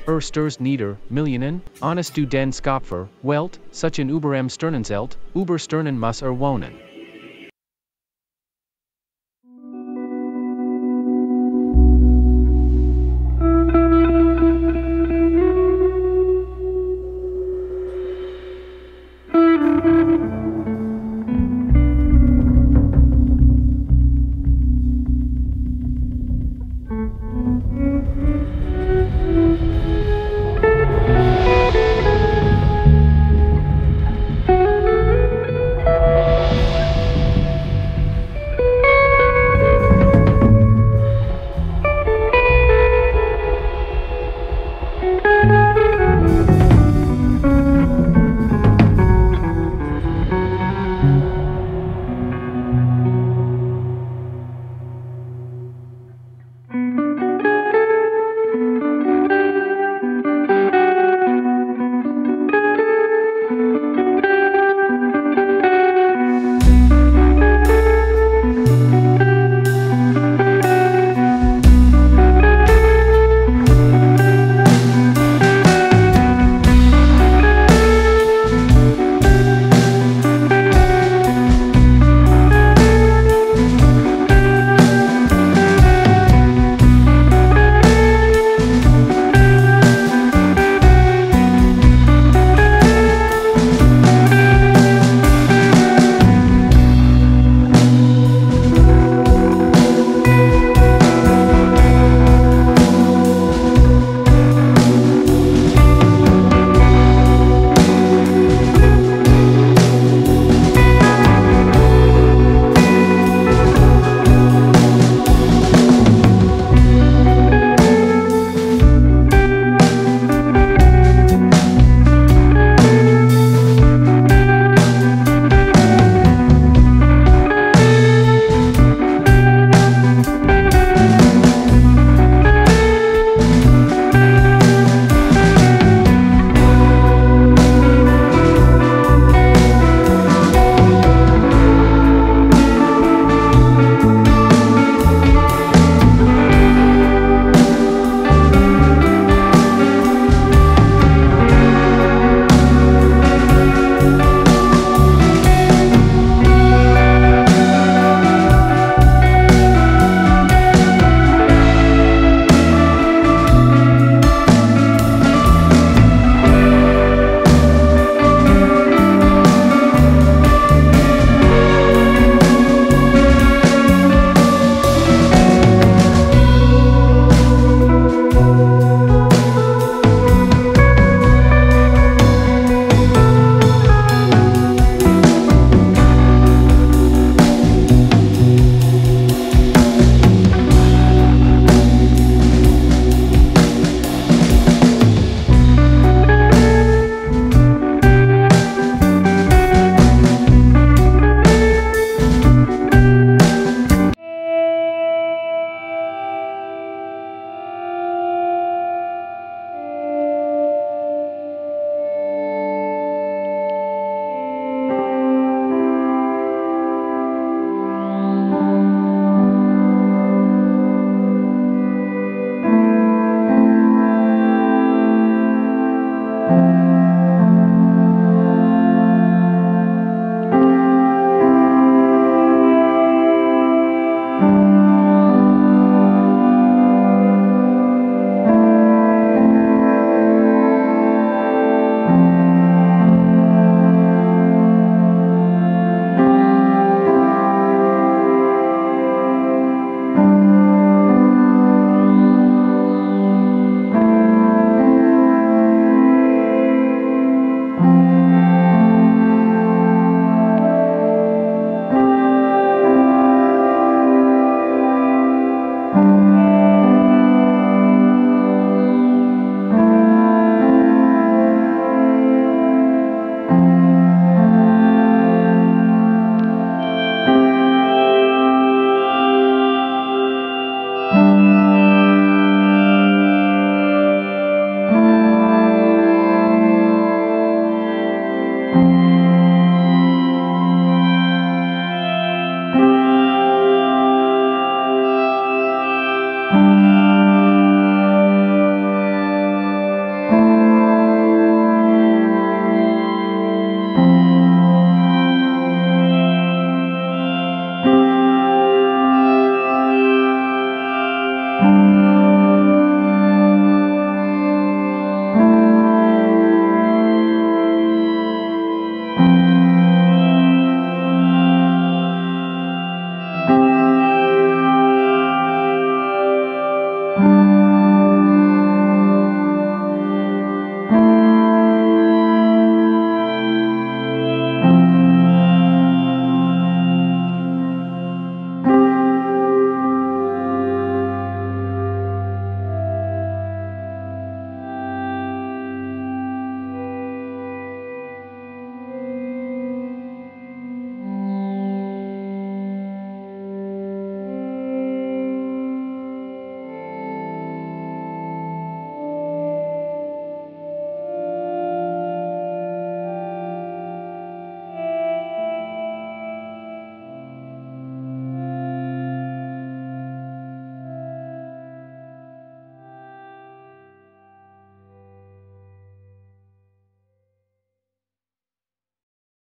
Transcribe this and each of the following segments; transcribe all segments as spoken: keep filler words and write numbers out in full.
er sturs nieder, millionen, honest du den Skopfer, Welt, such in Uberem Sternenzelt, Uber Sternen muss er wohnen.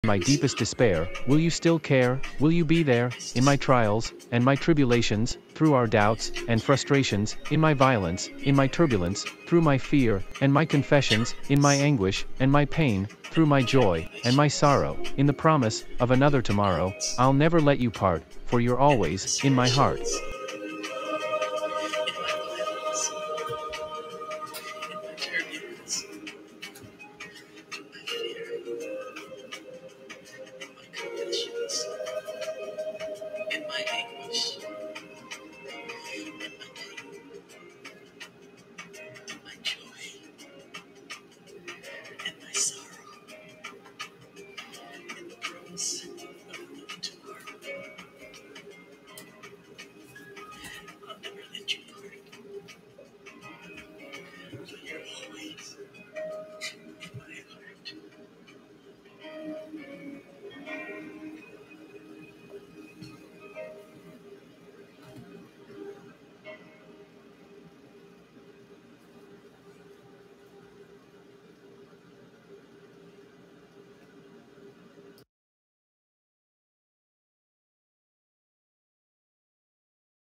my deepest despair, will you still care? Will you be there, in my trials, and my tribulations, through our doubts, and frustrations, in my violence, in my turbulence, through my fear, and my confessions, in my anguish, and my pain, through my joy, and my sorrow, in the promise, of another tomorrow, I'll never let you part, for you're always, in my heart.